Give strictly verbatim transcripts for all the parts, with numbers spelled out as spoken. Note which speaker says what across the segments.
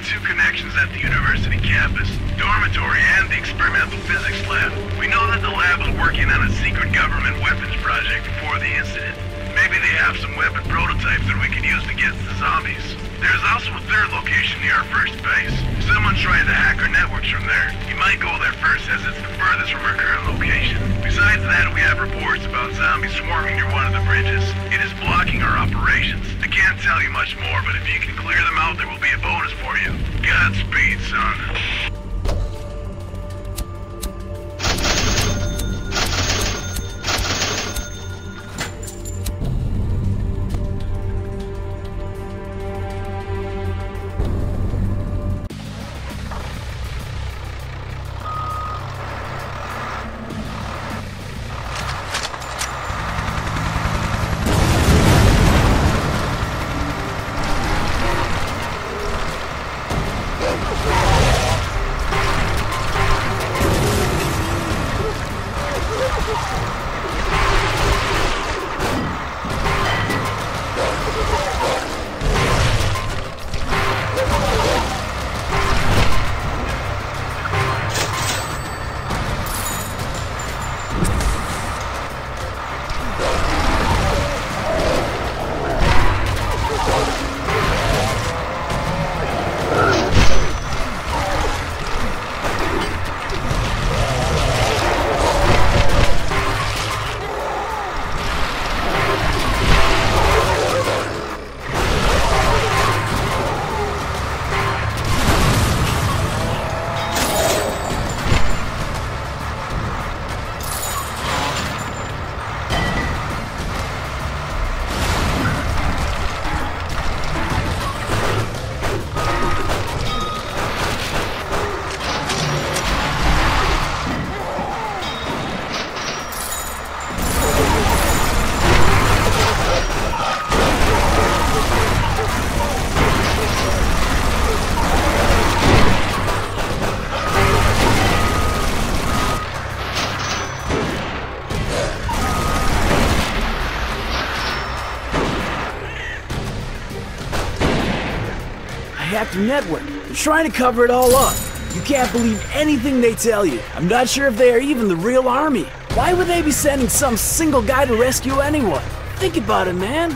Speaker 1: have two connections at the university campus, dormitory and the experimental physics lab. We know that the lab was working on a secret government weapons project before the incident. Maybe they have some weapon prototypes that we could use against the zombies. There's also a third location near our first base. Someone tried to hack our networks from there. You might go there first as it's the furthest from our current location. Besides that, we have reports about zombies swarming near one of the bridges. It is blocking our operations. I can't tell you much more, but if you can clear them out, there will be a bonus for you. Godspeed, son.
Speaker 2: Hacked the network. They're trying to cover it all up. You can't believe anything they tell you. I'm not sure if they are even the real army. Why would they be sending some single guy to rescue anyone? Think about it, man.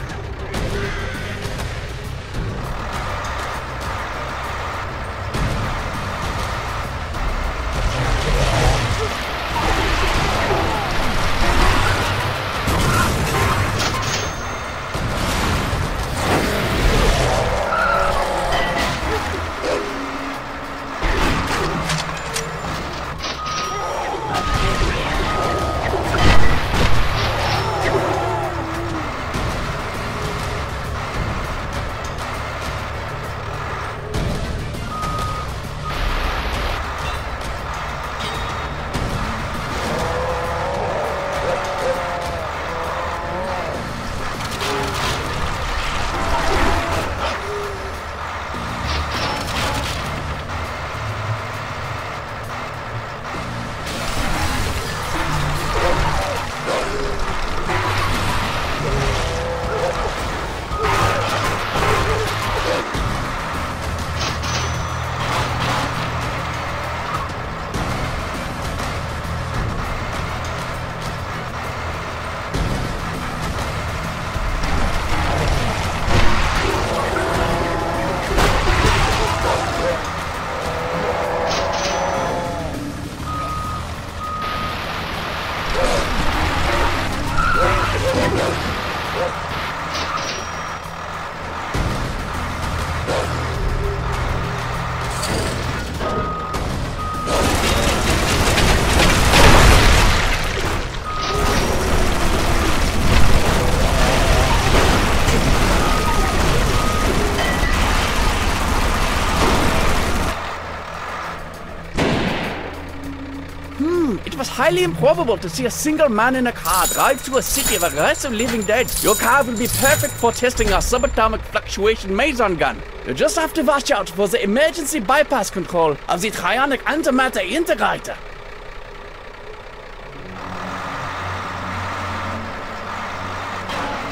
Speaker 2: It was highly improbable to see a single man in a car drive through a city of the rest of living dead. Your car will be perfect for testing our subatomic fluctuation meson gun. You just have to watch out for the emergency bypass control of the Trionic Antimatter Integrator.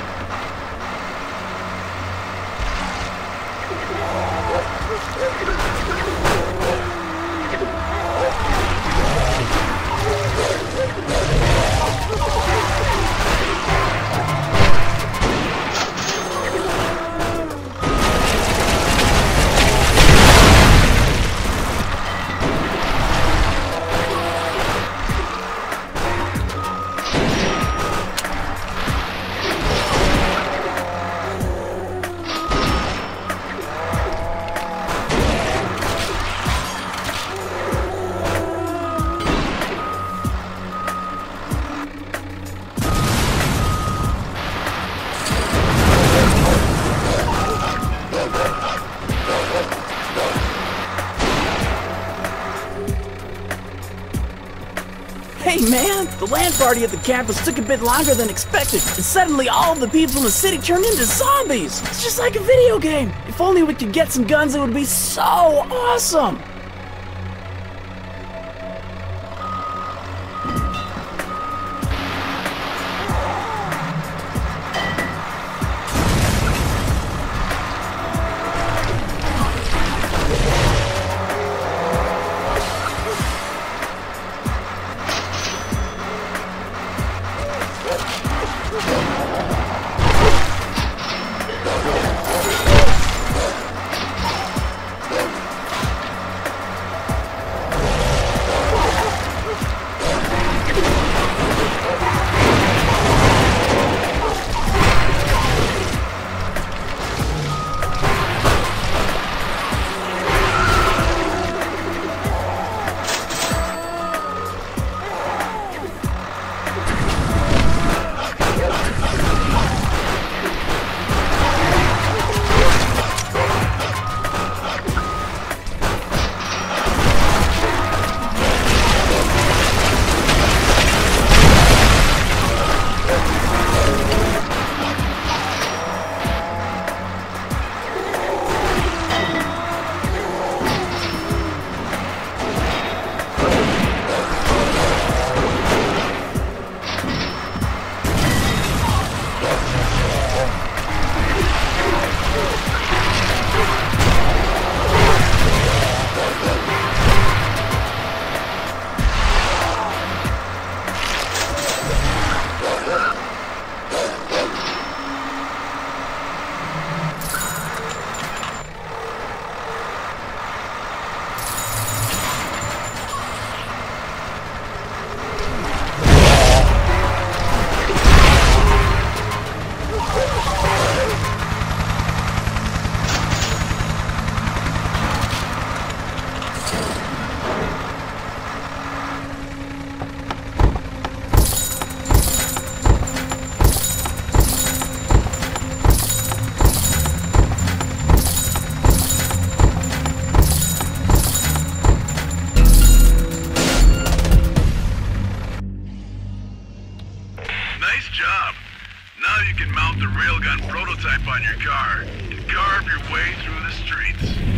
Speaker 1: Thank you.
Speaker 2: Hey man, the land party at the campus took a bit longer than expected, and suddenly all of the people in the city turned into zombies. It's just like a video game. If only we could get some guns, it would be so awesome.
Speaker 1: Nice job. Now you can mount the railgun prototype on your car and carve your way through the streets.